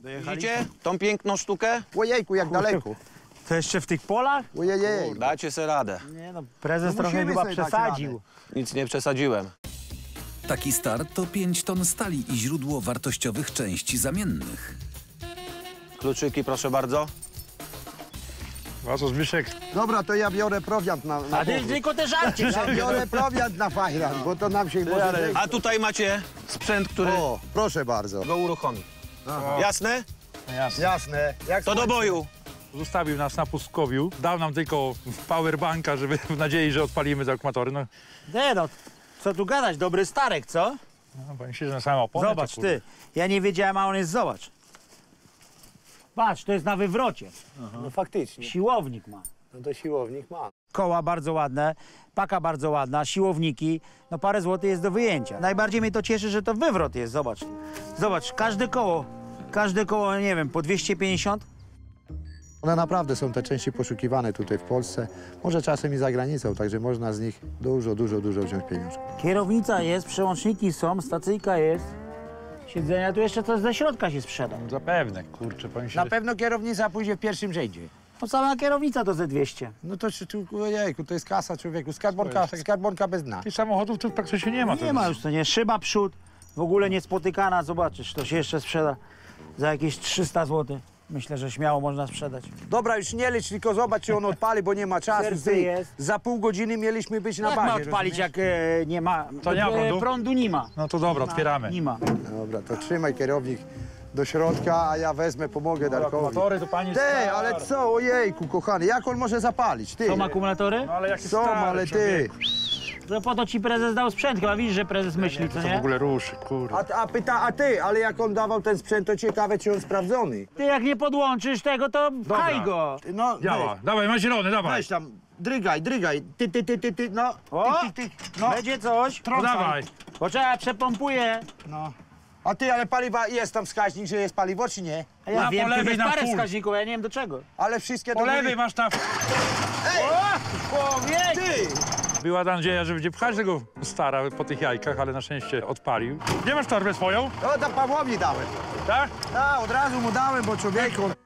Widzicie tą piękną sztukę? Ojejku, jak daleko. To jeszcze w tych polach? Ojej. Dacie se radę. Nie no, prezes No trochę musimy chyba sobie dać przesadził. Nic nie przesadziłem. Taki start to 5 ton stali i źródło wartościowych części zamiennych. Kluczyki, proszę bardzo. A co, Zbyszek? Dobra, to ja biorę prowiant na A ty powrót. tylko te żarcie. Ja biorę prowiant na fajran, bo to nam się może... A tutaj macie sprzęt, który O, proszę bardzo. go uruchomi. Jasne? Jasne. Jasne. Jak To do boju. Zostawił nas na pustkowiu. Dał nam tylko powerbanka, żeby w nadziei, że odpalimy te akumulatory. No, Nie no, co tu gadać, dobry Starek, co? powiem się, że na samą oponę. Zobacz to, ty, ja nie wiedziałem, a on jest, zobacz. Patrz, to jest na wywrocie. No faktycznie. Siłownik ma. No to siłownik ma. Koła bardzo ładne, paka bardzo ładna, siłowniki, no parę złotych jest do wyjęcia. Najbardziej mnie to cieszy, że to wywrot jest, zobacz. Zobacz, każde koło, nie wiem, po 250. One naprawdę są te części poszukiwane tutaj w Polsce, może czasem i za granicą, także można z nich dużo wziąć pieniążków. Kierownica jest, przełączniki są, stacyjka jest, siedzenia, tu jeszcze coś ze środka się sprzeda. Zapewne, kurczę, powiem się, Na że... pewno kierownica pójdzie w pierwszym rzędzie. No sama kierownica to ze 200. No to ojejku, to jest kasa człowieku, skarbonka bez dna. Tych samochodów tu praktycznie nie ma. Nie ma już to, nie, szyba przód, w ogóle niespotykana, zobaczysz, to się jeszcze sprzeda za jakieś 300 zł. Myślę, że śmiało można sprzedać. Dobra, już nie licz, tylko zobacz, czy on odpali, bo nie ma czasu. Serce jest. Za pół godziny mieliśmy być na Jak bazie. ma odpalić, rozumiesz? jak nie ma, To nie ma prądu? prądu nie ma. No to dobra, otwieramy. Nie ma. Dobra, to trzymaj kierownik do środka, a ja wezmę, pomogę Darkowi. Akumulatory to pani... Ty, ale co, ojejku, kochany, jak on może zapalić? Ty. Są akumulatory? No ale jakie Są, stare, ale ty. człowieku. To po to ci prezes dał sprzęt, chyba widzisz, że prezes myśli, co To w nie? ogóle ruszy, kurde. A ty, ale jak on dawał ten sprzęt, to ciekawe, czy on sprawdzony. Ty jak nie podłączysz tego, to pchaj go. No, Działa. Dawaj, ma zielony, dawaj. weź tam, drygaj, ty, no. O, Ty, no. będzie coś. No dawaj. Poczekaj, przepompuję. No. A ty, ale paliwa, jest tam wskaźnik, że jest paliwo, czy nie? A ja Na wiem, po tu lewej jest na parę pół. wskaźników, ja nie wiem do czego. Ale wszystkie Po do góry. lewej masz tam... Człowiek! Ty! Była nadzieja, że będzie pchać tego stara po tych jajkach, ale na szczęście odpalił. Gdzie masz torbę swoją? O, to Pawłowi dałem. Tak? A, od razu mu dałem, bo człowieku...